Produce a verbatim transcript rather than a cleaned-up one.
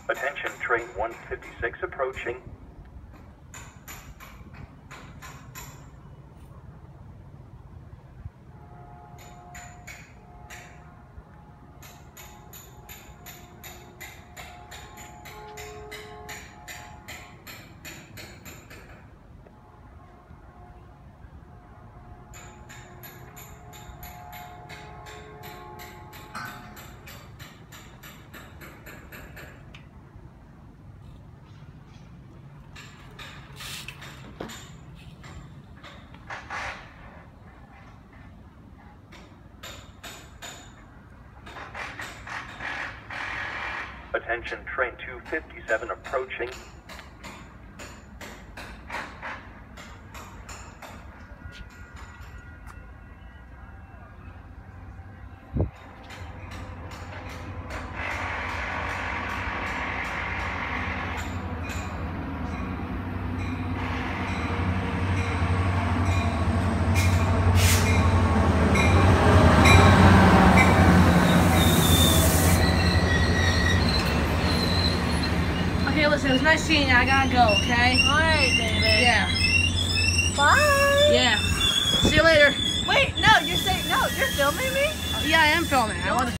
Attention, train one fifty-six approaching. Attention, train two fifty-seven approaching. Okay, listen, it was nice seeing you. I gotta go, okay? Alright, David. Yeah. Bye. Yeah. See you later. Wait, no, you're saying, no, you're filming me? Yeah, I am filming. I want to